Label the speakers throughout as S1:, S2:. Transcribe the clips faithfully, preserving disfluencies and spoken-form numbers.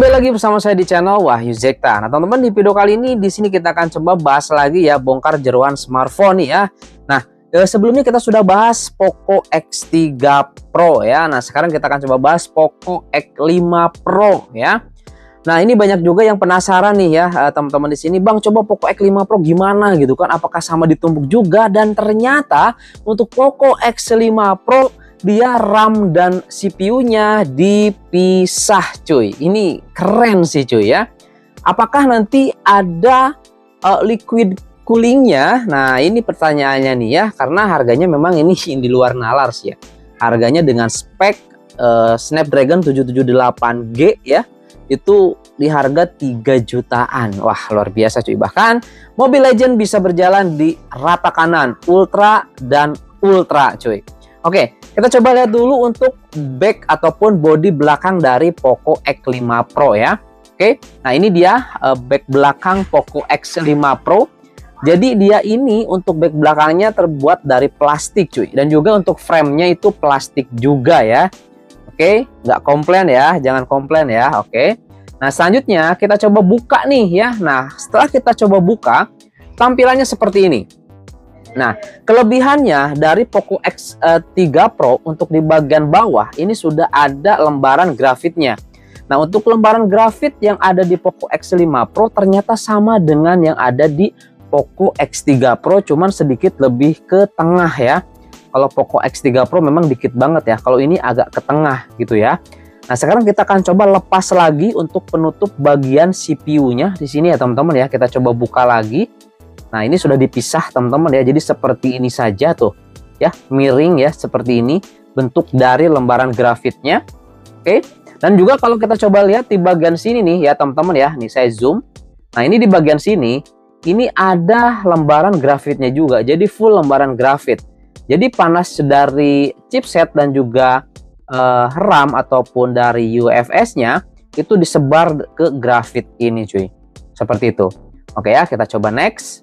S1: Kembali lagi bersama saya di channel Wahyu Zekta. Nah, teman-teman, di video kali ini di sini kita akan coba bahas lagi ya, bongkar jeroan smartphone nih ya. Nah, eh, sebelumnya kita sudah bahas Poco X tiga Pro ya. Nah, sekarang kita akan coba bahas Poco X lima Pro ya. Nah, ini banyak juga yang penasaran nih ya, teman-teman di sini, Bang, coba Poco X lima Pro gimana gitu kan? Apakah sama ditumbuk juga? Dan ternyata untuk Poco X lima Pro dia RAM dan C P U-nya dipisah, cuy. Ini keren sih, cuy ya. Apakah nanti ada uh, liquid coolingnya? Nah, ini pertanyaannya nih ya, karena harganya memang ini di luar nalar sih ya. Harganya dengan spek uh, Snapdragon tujuh tujuh delapan G ya, itu di harga tiga jutaan. Wah, luar biasa, cuy. Bahkan Mobile Legends bisa berjalan di rata kanan, ultra dan ultra, cuy. Oke, kita coba lihat dulu untuk back ataupun bodi belakang dari Poco X lima Pro ya. Oke, nah ini dia uh, back belakang Poco X lima Pro. Jadi dia ini untuk back belakangnya terbuat dari plastik, cuy. Dan juga untuk frame-nya itu plastik juga ya. Oke, nggak komplain ya, jangan komplain ya. Oke, nah selanjutnya kita coba buka nih ya. Nah, setelah kita coba buka, tampilannya seperti ini. Nah, kelebihannya dari Poco X tiga Pro untuk di bagian bawah ini sudah ada lembaran grafitnya. Nah, untuk lembaran grafit yang ada di Poco X lima Pro ternyata sama dengan yang ada di Poco X tiga Pro, cuman sedikit lebih ke tengah ya. Kalau Poco X tiga Pro memang dikit banget ya, kalau ini agak ke tengah gitu ya. Nah, sekarang kita akan coba lepas lagi untuk penutup bagian C P U-nya di sini ya, teman-teman ya. Kita coba buka lagi. Nah, ini sudah dipisah, teman-teman ya. Jadi seperti ini saja tuh ya, miring ya, seperti ini bentuk dari lembaran grafitnya. Oke. Dan juga kalau kita coba lihat di bagian sini nih ya, teman-teman ya. Nih saya zoom. Nah, ini di bagian sini ini ada lembaran grafitnya juga. Jadi full lembaran grafit. Jadi panas dari chipset dan juga uh, RAM ataupun dari U F S-nya itu disebar ke grafit ini, cuy. Seperti itu. Oke ya, kita coba next.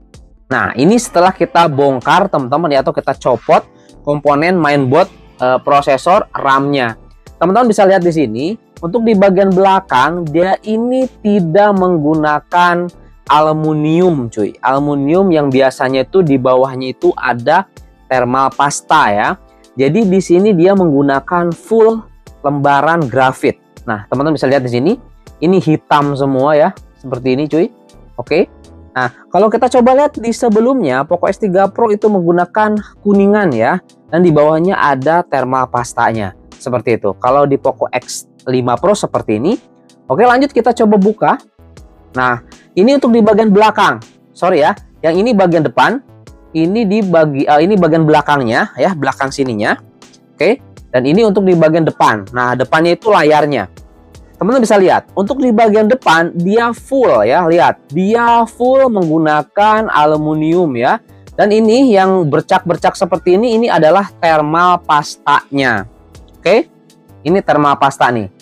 S1: Nah, ini setelah kita bongkar, teman-teman ya, atau kita copot komponen mainboard uh, prosesor RAM-nya. Teman-teman bisa lihat di sini, untuk di bagian belakang dia ini tidak menggunakan aluminium, cuy. Aluminium yang biasanya itu di bawahnya itu ada thermal pasta ya. Jadi di sini dia menggunakan full lembaran grafit. Nah, teman-teman bisa lihat di sini, ini hitam semua ya, seperti ini, cuy. Oke. Nah, kalau kita coba lihat di sebelumnya, Poco X tiga Pro itu menggunakan kuningan ya, dan di bawahnya ada thermal pastanya, seperti itu. Kalau di Poco X lima Pro seperti ini. Oke, lanjut kita coba buka. Nah, ini untuk di bagian belakang. Sorry ya, yang ini bagian depan, ini di bagi uh, ini bagian belakangnya ya, belakang sininya. Oke, dan ini untuk di bagian depan. Nah, depannya itu layarnya. Teman-teman bisa lihat, untuk di bagian depan dia full ya, lihat. Dia full menggunakan aluminium ya. Dan ini yang bercak-bercak seperti ini, ini adalah thermal pastanya. Oke, ini thermal pasta nih.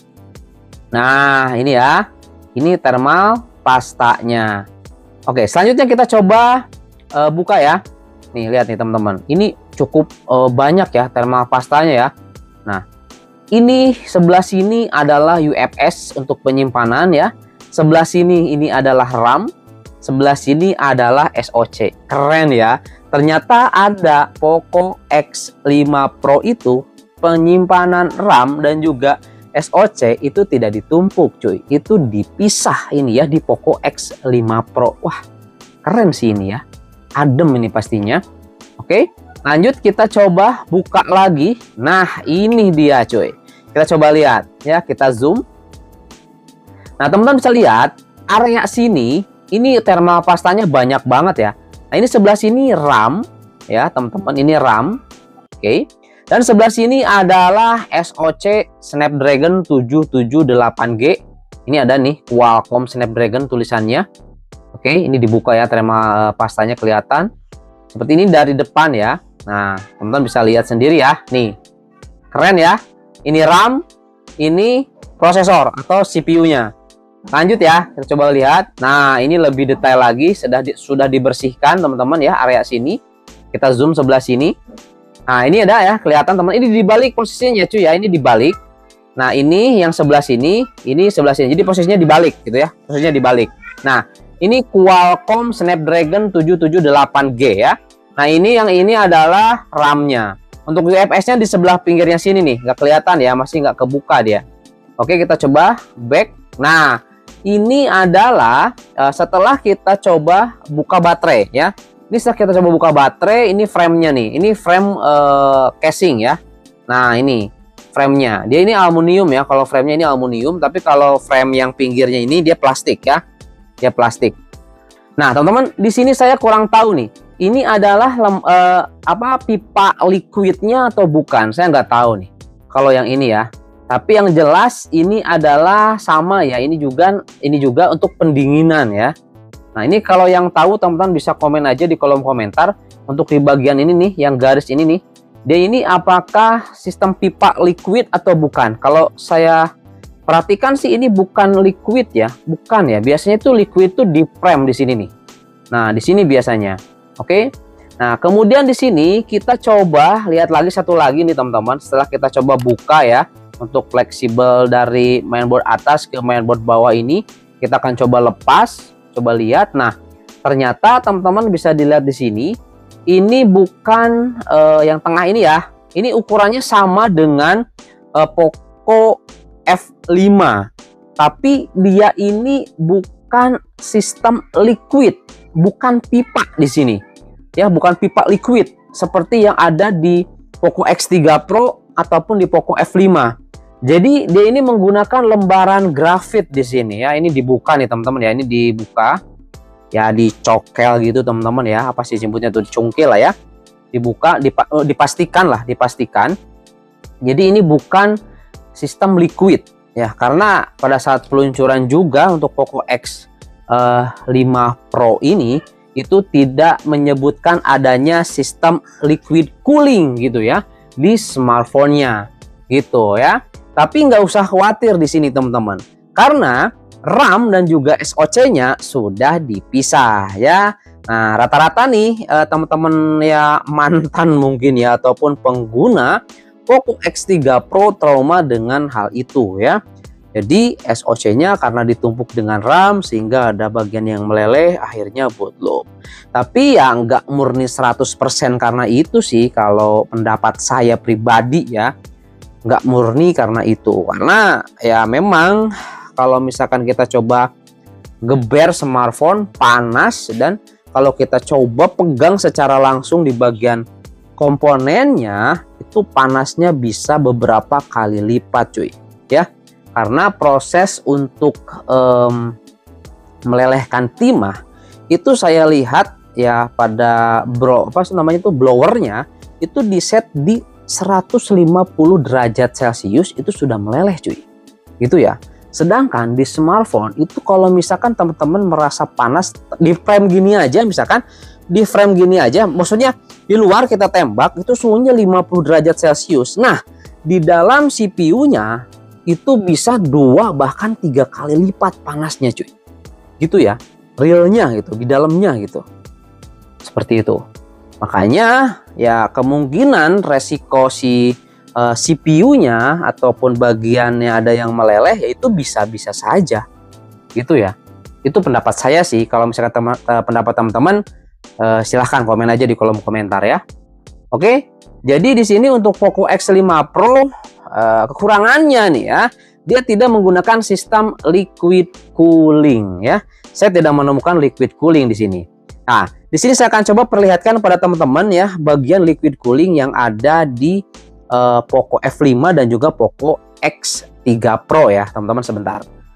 S1: Nah, ini ya. Ini thermal pastanya. Oke, selanjutnya kita coba uh, buka ya. Nih, lihat nih teman-teman. Ini cukup uh, banyak ya thermal pastanya ya. Nah, ini sebelah sini adalah U F S untuk penyimpanan ya. Sebelah sini ini adalah RAM. Sebelah sini adalah S O C. Keren ya. Ternyata ada Poco X lima Pro itu penyimpanan RAM dan juga S O C itu tidak ditumpuk, cuy. Itu dipisah ini ya di Poco X lima Pro. Wah, keren sih ini ya. Adem ini pastinya. Oke, lanjut kita coba buka lagi. Nah, ini dia, cuy. Kita coba lihat ya, kita zoom. Nah, teman-teman bisa lihat area sini ini thermal pastanya banyak banget ya. Nah, ini sebelah sini RAM ya, teman-teman, ini RAM. Oke. Dan sebelah sini adalah S O C Snapdragon tujuh tujuh delapan G. Ini ada nih Qualcomm Snapdragon tulisannya. Oke, ini dibuka ya, thermal pastanya kelihatan. Seperti ini dari depan ya. Nah, teman-teman bisa lihat sendiri ya. Nih. Keren ya. Ini RAM, ini prosesor atau C P U-nya. Lanjut ya, kita coba lihat. Nah, ini lebih detail lagi, sudah di, sudah dibersihkan teman-teman ya area sini. Kita zoom sebelah sini. Nah, ini ada ya, kelihatan teman. Ini dibalik posisinya cuy ya, ini dibalik. Nah, ini yang sebelah sini, ini sebelah sini. Jadi posisinya dibalik gitu ya. Posisinya dibalik. Nah, ini Qualcomm Snapdragon tujuh tujuh delapan G ya. Nah, ini yang ini adalah RAM-nya. Untuk U F S-nya di sebelah pinggirnya sini nih, nggak kelihatan ya, masih nggak kebuka dia. Oke, kita coba back. Nah, ini adalah uh, setelah kita coba buka baterai ya. Ini setelah kita coba buka baterai, ini frame-nya nih. Ini frame uh, casing ya. Nah, ini frame-nya. Dia ini aluminium ya. Kalau frame-nya ini aluminium, tapi kalau frame yang pinggirnya ini dia plastik ya. Dia plastik. Nah, teman-teman, di sini saya kurang tahu nih. Ini adalah lem, uh, apa pipa liquidnya atau bukan? Saya nggak tahu nih. Kalau yang ini ya. Tapi yang jelas ini adalah sama ya. Ini juga ini juga untuk pendinginan ya. Nah, ini kalau yang tahu teman-teman bisa komen aja di kolom komentar. Untuk di bagian ini nih, yang garis ini nih. Dia ini apakah sistem pipa liquid atau bukan? Kalau saya perhatikan sih ini bukan liquid ya, bukan ya. Biasanya itu liquid itu di frame di sini nih. Nah, di sini biasanya. Oke. Nah, kemudian di sini kita coba lihat lagi satu lagi nih teman-teman. Setelah kita coba buka ya, untuk fleksibel dari mainboard atas ke mainboard bawah ini, kita akan coba lepas, coba lihat. Nah, ternyata teman-teman bisa dilihat di sini. Ini bukan uh, yang tengah ini ya. Ini ukurannya sama dengan uh, Poco F lima. Tapi dia ini bukan sistem liquid, bukan pipa di sini. Ya, bukan pipa liquid seperti yang ada di Poco X tiga Pro ataupun di Poco F lima. Jadi dia ini menggunakan lembaran grafit di sini ya. Ini dibuka nih teman-teman ya. Ini dibuka. Ya, dicokel gitu teman-teman ya, apa sih sebutnya tuh, dicungkil lah ya, dibuka, dipa dipastikan lah, dipastikan. Jadi ini bukan sistem liquid ya, karena pada saat peluncuran juga untuk Poco X lima Pro ini itu tidak menyebutkan adanya sistem liquid cooling gitu ya di smartphone-nya gitu ya. Tapi nggak usah khawatir di sini teman-teman, karena RAM dan juga S O C-nya sudah dipisah ya. Nah, rata-rata nih teman-teman ya mantan mungkin ya ataupun pengguna Poco X tiga Pro trauma dengan hal itu ya. Jadi S O C-nya karena ditumpuk dengan RAM sehingga ada bagian yang meleleh, akhirnya bootloop. Tapi ya nggak murni seratus persen karena itu sih kalau pendapat saya pribadi ya. Nggak murni karena itu. Karena ya memang kalau misalkan kita coba geber smartphone panas, dan kalau kita coba pegang secara langsung di bagian komponennya itu panasnya bisa beberapa kali lipat cuy ya, karena proses untuk um, melelehkan timah itu saya lihat ya pada bro apa namanya itu blowernya itu di set di seratus lima puluh derajat Celcius itu sudah meleleh cuy gitu ya. Sedangkan di smartphone itu kalau misalkan teman-teman merasa panas di frame gini aja, misalkan di frame gini aja, maksudnya di luar kita tembak itu suhunya lima puluh derajat Celcius. Nah, di dalam C P U-nya itu bisa dua bahkan tiga kali lipat panasnya cuy. Gitu ya, realnya gitu, di dalamnya gitu. Seperti itu. Makanya ya kemungkinan resiko si Uh, C P U-nya ataupun bagiannya ada yang meleleh, yaitu bisa-bisa saja gitu ya. Itu pendapat saya sih. Kalau misalkan teman, uh, pendapat teman-teman uh, silahkan komen aja di kolom komentar ya. Oke, jadi di sini untuk Poco X lima Pro uh, kekurangannya nih ya, dia tidak menggunakan sistem liquid cooling ya. Saya tidak menemukan liquid cooling di sini. Nah, di sini saya akan coba perlihatkan pada teman-teman ya bagian liquid cooling yang ada di Uh, Poco F lima dan juga Poco X tiga Pro ya teman-teman sebentar.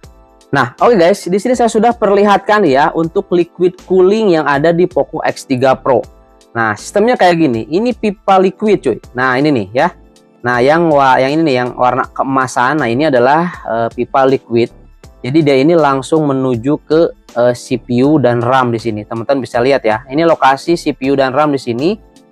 S1: Nah, oke okay guys, di sini saya sudah perlihatkan ya untuk liquid cooling yang ada di Poco X tiga Pro. Nah, sistemnya kayak gini. Ini pipa liquid cuy. Nah, ini nih ya. Nah, yang wa yang ini nih yang warna keemasan. Nah, ini adalah uh, pipa liquid. Jadi dia ini langsung menuju ke uh, C P U dan RAM di sini. Teman-teman bisa lihat ya. Ini lokasi C P U dan RAM di sini.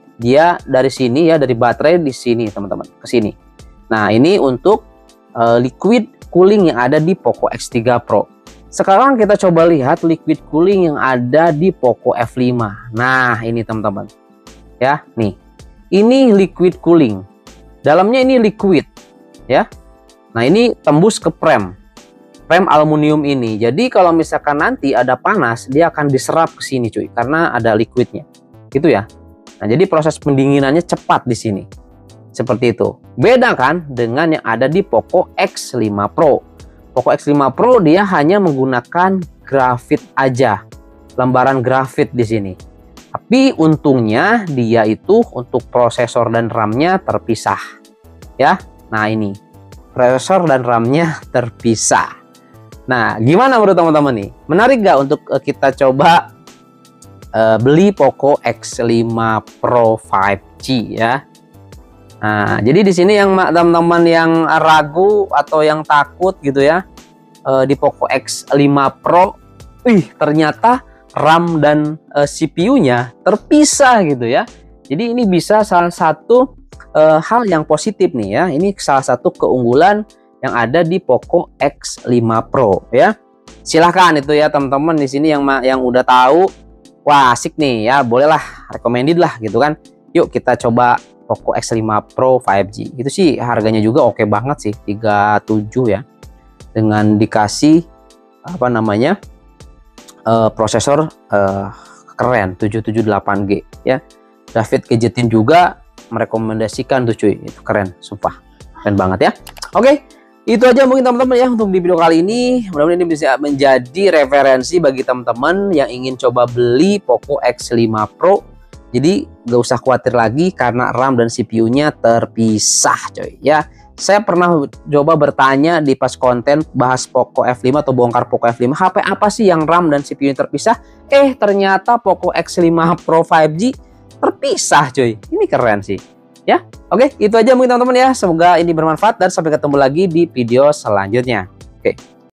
S1: Dia dari sini ya, dari baterai di sini teman-teman, ke sini. Nah, ini untuk uh, liquid cooling yang ada di Poco X tiga Pro. Sekarang kita coba lihat liquid cooling yang ada di Poco F lima. Nah, ini teman-teman. Ya, nih. Ini liquid cooling. Dalamnya ini liquid, ya. Nah, ini tembus ke frame. Frame aluminium ini. Jadi kalau misalkan nanti ada panas, dia akan diserap ke sini cuy, karena ada liquidnya. Gitu ya. Nah, jadi proses pendinginannya cepat di sini. Seperti itu. Beda kan dengan yang ada di Poco X lima Pro. Poco X lima Pro dia hanya menggunakan grafit aja. Lembaran grafit di sini. Tapi untungnya dia itu untuk prosesor dan RAM-nya terpisah. Ya. Nah, ini. Prosesor dan RAM-nya terpisah. Nah, gimana menurut teman-teman nih? Menarik gak untuk uh, kita coba uh, beli Poco X lima Pro lima G ya? Nah, jadi di sini yang teman-teman yang ragu atau yang takut gitu ya, uh, di Poco X lima Pro, wih ternyata RAM dan uh, C P U-nya terpisah gitu ya. Jadi ini bisa salah satu uh, hal yang positif nih ya. Ini salah satu keunggulan yang ada di Poco X lima Pro ya. Silahkan itu ya teman-teman di sini yang yang udah tahu, wah asik nih ya, bolehlah recommended lah gitu kan. Yuk kita coba Poco X lima Pro lima G. Itu sih harganya juga oke banget sih, tiga puluh tujuh ya. Dengan dikasih apa namanya? Uh, prosesor uh, keren tujuh tujuh delapan G ya. David Gadgetin juga merekomendasikan tuh cuy, itu keren, sumpah keren banget ya. Oke, itu aja mungkin teman-teman ya untuk di video kali ini. Mudah-mudahan ini bisa menjadi referensi bagi teman-teman yang ingin coba beli Poco X lima Pro. Jadi gak usah khawatir lagi karena RAM dan C P U-nya terpisah coy ya. Saya pernah coba bertanya di pas konten bahas Poco F lima atau bongkar Poco F lima, H P apa sih yang RAM dan C P U-nya terpisah? Eh ternyata Poco X lima Pro lima G terpisah coy. Ini keren sih. Ya, oke, itu aja mungkin teman-teman ya. Semoga ini bermanfaat dan sampai ketemu lagi di video selanjutnya. Oke.